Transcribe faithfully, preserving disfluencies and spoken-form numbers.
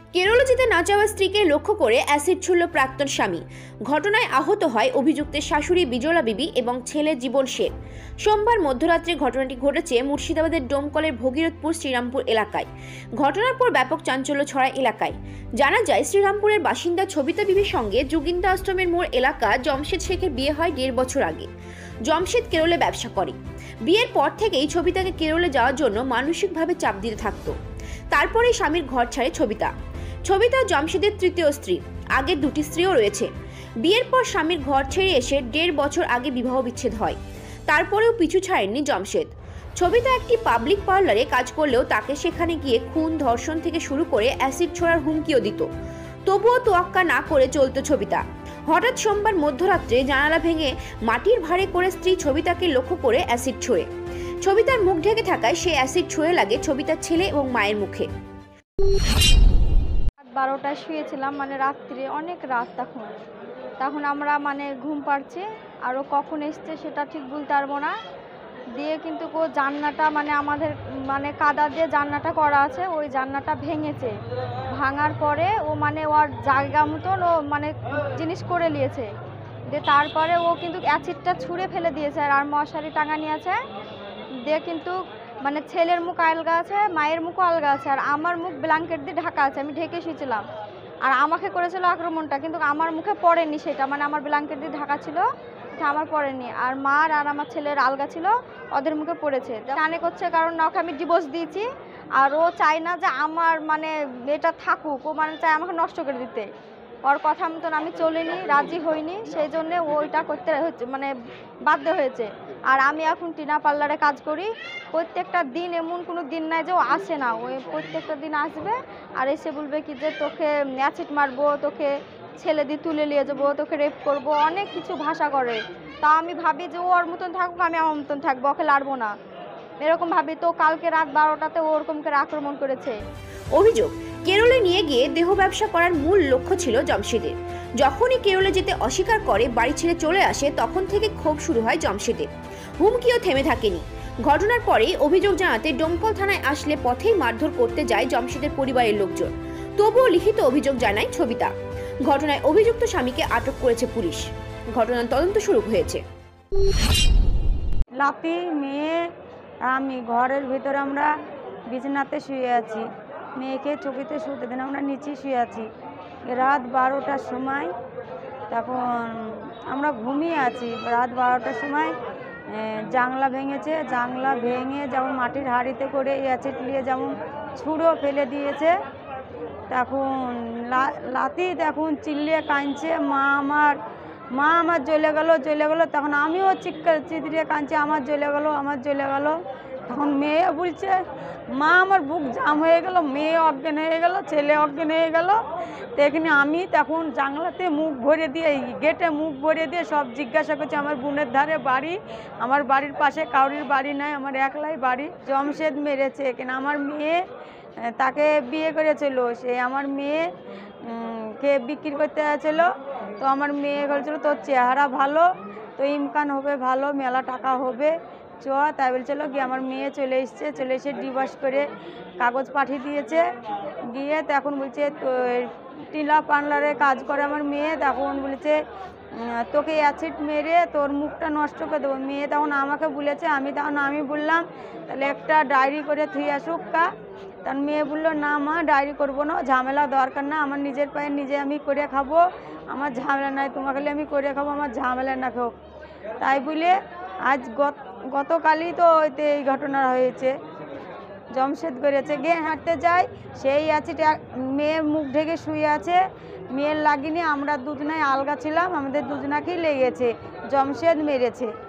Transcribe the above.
কেরলে যেতে না যাওয়া স্ত্রীকে লক্ষ্য করে অ্যাসিড ছুড়ল প্রাক্তন স্বামী। ঘটনায় আহত হয় অভিযুক্তের শাশুড়ি বিজলা বিবি এবং ছেলে জীবন শেখ। সোমবার মধ্যরাত্রে ঘটনাটি ঘটেছে মুর্শিদাবাদের ডোমকলের ভগীরথপুর শ্রীরামপুর এলাকায়। ঘটনার পর ব্যাপক চাঞ্চল্য ছড়ায় এলাকায়। জানা যায়, শ্রীরামপুরের বাসিন্দা ছবিতা বিবির সঙ্গে যোগিন্দা আশ্রমের মোড় এলাকা জমশেদ শেখের বিয়ে হয় দেড় বছর আগে। জমশেদ কেরলে ব্যবসা করে। বিয়ের পর থেকেই ছবিতাকে কেরলে যাওয়ার জন্য মানসিকভাবে চাপ দিতে থাকত। তারপরেই স্বামীর ঘর ছাড়ে ছবিতা। ছবিতা জমশেদের তৃতীয় স্ত্রী। আগের দুটি স্ত্রীও রয়েছে। বিয়ের পর স্বামীর ঘর ছেড়ে এসে দেড় বছর আগে বিবাহ বিচ্ছেদ হয়। তারপরেও পিছু ছাড়েননি জমশেদ। ছবিতা একটি পাবলিক পার্লারে কাজ করলেও তাকে সেখানে গিয়ে খুন, ধর্ষণ থেকে শুরু করে অ্যাসিড ছোড়ার হুমকিও দিত। তবুও তোয়াক্কা না করে চলত ছবিতা। হঠাৎ সোমবার মধ্যরাত্রে জানালা ভেঙে মাটির ভারে করে স্ত্রী ছবিতাকে লক্ষ্য করে অ্যাসিড ছোড়ে। ছবিতার মুখ ঢেকে থাকায় সে অ্যাসিড ছুঁড়ে লাগে ছবিতার ছেলে এবং মায়ের মুখে। বারোটায় শুয়েছিলাম, মানে রাত্রে অনেক রাত। তখন তখন আমরা মানে ঘুম পাড়ছে, আরও কখন এসছে সেটা ঠিক বলতে পারবো না। দিয়ে কিন্তু ও জান্নাটা মানে আমাদের মানে কাদা দিয়ে জান্নাটা করা আছে, ওই জান্নাটা ভেঙেছে। ভাঙার পরে ও মানে ওর জায়গা মতন ও মানে জিনিস করে নিয়েছে। দিয়ে তারপরে ও কিন্তু অ্যাসিডটা ছুঁড়ে ফেলে দিয়েছে আর মশারি টাঙা নিয়েছে। দিয়ে কিন্তু মানে ছেলের মুখ আলগা আছে, মায়ের মুখও আলগা আছে, আর আমার মুখ ব্ল্যাঙ্কেট দিয়ে ঢাকা আছে। আমি ঢেকে শুয়েছিলাম আর আমাকে করেছিল আক্রমণটা, কিন্তু আমার মুখে পড়েনি সেটা, মানে আমার ব্ল্যাঙ্কেট দিয়ে ঢাকা ছিল, এটা আমার পড়েনি। আর মার আর আমার ছেলের আলগা ছিল, ওদের মুখে পড়েছে। কানে করছে কারণ না, ওকে আমি ডিভোর্স দিয়েছি আর ও চায় না যে আমার মানে এটা থাকুক, ও মানে চায় আমাকে নষ্ট করে দিতে। ওর কথা মতন আমি চলিনি, রাজি হইনি, সেই জন্যে ওইটা করতে হচ্ছে মানে বাধ্য হয়েছে। আর আমি এখন টিনা পার্লারে কাজ করি। প্রত্যেকটা দিন এমন কোনো দিন নাই যে ও আসে না, ওই প্রত্যেকটা দিন আসবে আর এসে বলবে কি যে তোকে অ্যাসিড মারবো, তোকে ছেলে দিয়ে তুলে নিয়ে যাবো, তোকে রেপ করবো, অনেক কিছু ভাষা করে। তা আমি ভাবি যে ও ওর মতন থাকুক, আমি আমার মতন থাকবো, ওকে লাড়বো না, এরকম ভাবি। তো কালকে রাত বারোটাতে ওরকম করে আক্রমণ করেছে। অভিযোগ, কেরলে নিয়ে গিয়ে দেহ ব্যবসা করার মূল লক্ষ্য ছিল জমশেদের। যখনই কেরলে যেতে অস্বীকার করে বাড়ি ছেড়ে চলে আসে, তখন থেকে ক্ষোভ শুরু হয় জমশেদের। হুমকিও থেমে থাকেনি। ঘটনার পরেই অভিযোগ জানাতে ডোমকল থানায় আসলে পথেই মারধর করতে যায় জমশেদের পরিবারের লোকজন। তবুও লিখিত অভিযোগ জানায় ছবিতা। ঘটনায় অভিযুক্ত স্বামীকে আটক করেছে পুলিশ। ঘটনার তদন্ত শুরু হয়েছে। লাপি মেয়ে আমি ঘরের ভিতরে আমরা বিছানাতে শুয়ে আছি, মেয়েকে চকিতে শুতে দেন, আমরা নিচে শুয়ে আছি। রাত বারোটার সময় তখন আমরা ঘুমিয়ে আছি। রাত বারোটার সময় জানলা ভেঙেছে। জানলা ভেঙে যেমন মাটির হাঁড়িতে করে অ্যাসিড নিয়ে যেমন ছুঁড়ো ফেলে দিয়েছে। তখন লাতি তখন চিল্লিয়ে কাঁদছে, মা আমার মা আমার জ্বলে গেলো জ্বলে গেলো তখন আমিও চিৎকার চিৎরিয়ে কাঁদছি, আমার জ্বলে গেলো আমার জ্বলে গেলো। তখন মেয়ে বলছে, মা আমার বুক জাম হয়ে গেল, মেয়ে অজ্ঞান হয়ে গেল, ছেলে অজ্ঞান হয়ে গেল। তো এখানে আমি তখন জানলাতে মুখ ভরে দিয়ে, গেটে মুখ ভরে দিয়ে সব জিজ্ঞাসা করছি। আমার বোনের ধারে বাড়ি, আমার বাড়ির পাশে কারোর বাড়ি নাই, আমার একলাই বাড়ি। জমশেদ মেরেছে কেন, আমার মেয়ে তাকে বিয়ে করেছিল, সে আমার মেয়ে কে বিক্রি করতে আসছিল। তো আমার মেয়ে বলছিল তোর চেহারা ভালো, তো ইনকাম হবে ভালো, মেলা টাকা হবে, চ। তাই বলছিল গিয়ে আমার মেয়ে চলে এসছে, চলে এসে ডিভোর্স করে কাগজ পাঠিয়ে দিয়েছে। গিয়ে তখন বলছে তো টিলা পার্লারে কাজ করে আমার মেয়ে, তখন বলেছে তোকে অ্যাসিড মেরে তোর মুখটা নষ্ট করে দেবো। মেয়ে তখন আমাকে বলেছে, আমি তখন আমি বললাম তাহলে একটা ডায়েরি করে থুই আসুক কা। তখন মেয়ে বললো না মা ডায়েরি করবো না, ঝামেলা দরকার না, আমার নিজের পায়ে নিজে আমি করে খাবো, আমার ঝামেলা নাই, তোমাকে আমি করে খাবো, আমার ঝামেলা না খাও। তাই বলে আজ গত গতকালই তো ওইতে এই ঘটনা হয়েছে। জমশেদ করেছে, গিয়ে হাঁটতে যাই, সেই অ্যাসিড মেয়ের মুখ ঢেকে শুয়ে আছে, মেয়ের লাগিনি, আমরা দুজনাই আলগা ছিলাম, আমাদের দুজনাকেই লেগেছে, জমশেদ মেরেছে।